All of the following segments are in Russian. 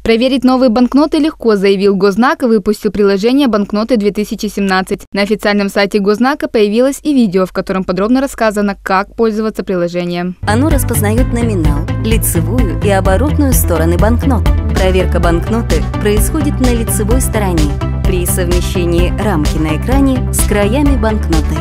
Проверить новые банкноты легко, заявил Гознак и выпустил приложение «Банкноты 2017». На официальном сайте Гознака появилось и видео, в котором подробно рассказано, как пользоваться приложением. Оно распознает номинал, лицевую и оборотную стороны банкнот. Проверка банкноты происходит на лицевой стороне при совмещении рамки на экране с краями банкноты.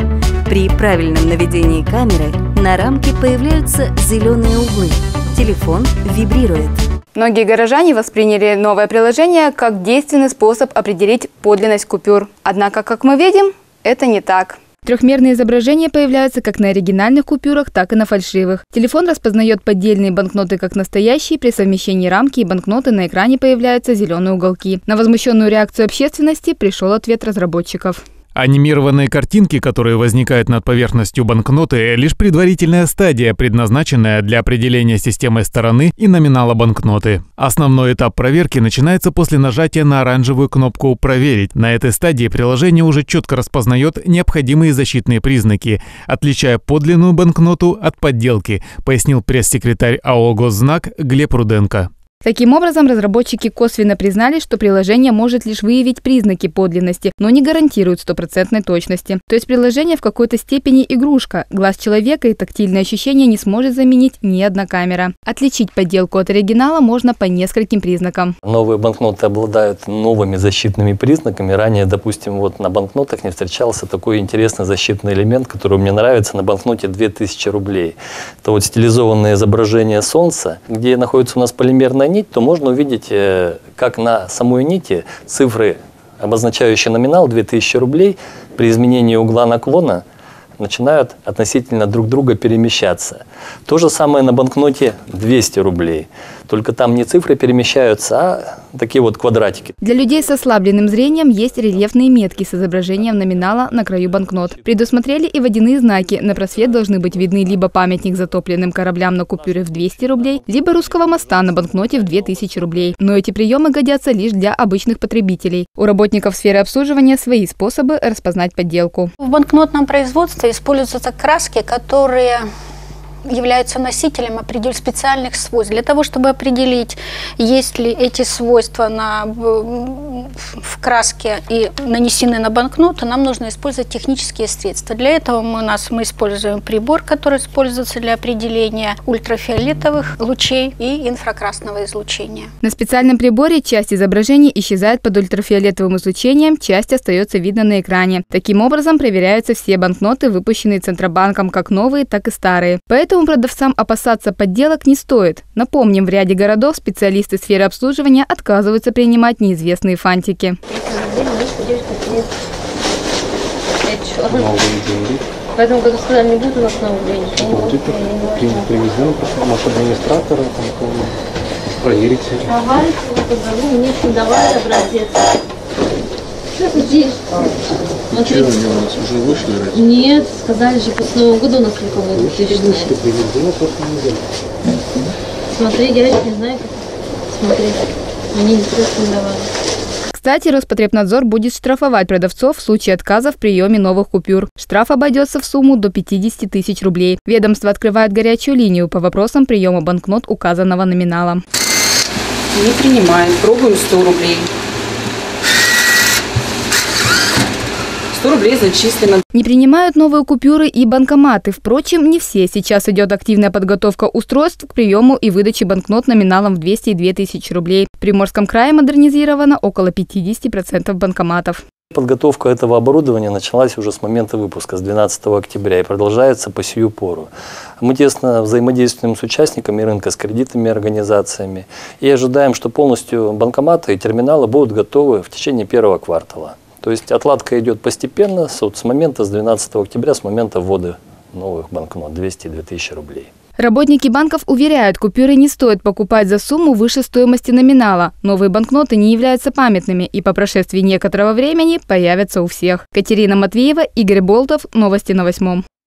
При правильном наведении камеры на рамке появляются зеленые углы. Телефон вибрирует. Многие горожане восприняли новое приложение как действенный способ определить подлинность купюр. Однако, как мы видим, это не так. Трехмерные изображения появляются как на оригинальных купюрах, так и на фальшивых. Телефон распознает поддельные банкноты как настоящие. При совмещении рамки и банкноты на экране появляются зеленые уголки. На возмущенную реакцию общественности пришел ответ разработчиков. Анимированные картинки, которые возникают над поверхностью банкноты, лишь предварительная стадия, предназначенная для определения системой стороны и номинала банкноты. Основной этап проверки начинается после нажатия на оранжевую кнопку «Проверить». На этой стадии приложение уже четко распознает необходимые защитные признаки, отличая подлинную банкноту от подделки, пояснил пресс-секретарь АО «Гознак» Глеб Руденко. Таким образом, разработчики косвенно признали, что приложение может лишь выявить признаки подлинности, но не гарантирует стопроцентной точности. То есть приложение в какой-то степени игрушка. Глаз человека и тактильные ощущения не сможет заменить ни одна камера. Отличить подделку от оригинала можно по нескольким признакам. Новые банкноты обладают новыми защитными признаками. Ранее, допустим, вот на банкнотах не встречался такой интересный защитный элемент, который мне нравится на банкноте 2000 рублей. Это вот стилизованное изображение солнца, где находится у нас полимерная нить, то можно увидеть, как на самой нити цифры, обозначающие номинал 2000 рублей, при изменении угла наклона начинают относительно друг друга перемещаться. То же самое на банкноте 200 рублей. Только там не цифры перемещаются, а такие вот квадратики. Для людей с ослабленным зрением есть рельефные метки с изображением номинала на краю банкнот. Предусмотрели и водяные знаки. На просвет должны быть видны либо памятник затопленным кораблям на купюре в 200 рублей, либо русского моста на банкноте в 2000 рублей. Но эти приемы годятся лишь для обычных потребителей. У работников сферы обслуживания свои способы распознать подделку. В банкнотном производстве используются краски, которые являются носителем специальных свойств. Для того, чтобы определить, есть ли эти свойства в краске и нанесены на банкноту, нам нужно использовать технические средства. Для этого мы используем прибор, который используется для определения ультрафиолетовых лучей и инфракрасного излучения. На специальном приборе часть изображений исчезает под ультрафиолетовым излучением, часть остается видно на экране. Таким образом проверяются все банкноты, выпущенные Центробанком, как новые, так и старые. Поэтому продавцам опасаться подделок не стоит. Напомним, в ряде городов специалисты сферы обслуживания отказываются принимать неизвестные фантики. В этом году сказали, не будет у нас новых денег. Привезем, может, администратора, проверите. Мне давали образец. Здесь. Вчера они у нас уже вышли? Нет, сказали же, после Нового года у нас только будет 2000. Смотри, я не знаю, как смотреть. Мне не давали. Кстати, Роспотребнадзор будет штрафовать продавцов в случае отказа в приеме новых купюр. Штраф обойдется в сумму до 50 тысяч рублей. Ведомство открывает горячую линию по вопросам приема банкнот указанного номинала. Не принимаем, пробуем 100 рублей. 100 рублей зачислено. Не принимают новые купюры и банкоматы. Впрочем, не все. Сейчас идет активная подготовка устройств к приему и выдаче банкнот номиналом в 200 и 2000 рублей. В Приморском крае модернизировано около 50% банкоматов. Подготовка этого оборудования началась уже с момента выпуска, с 12 октября, и продолжается по сию пору. Мы тесно взаимодействуем с участниками рынка, с кредитными организациями, и ожидаем, что полностью банкоматы и терминалы будут готовы в течение первого квартала. То есть отладка идет постепенно, с момента, с 12 октября, с момента ввода новых банкнот 200 и 2000 рублей. Работники банков уверяют, купюры не стоит покупать за сумму выше стоимости номинала. Новые банкноты не являются памятными и по прошествии некоторого времени появятся у всех. Катерина Матвеева, Игорь Болтов. Новости на 8.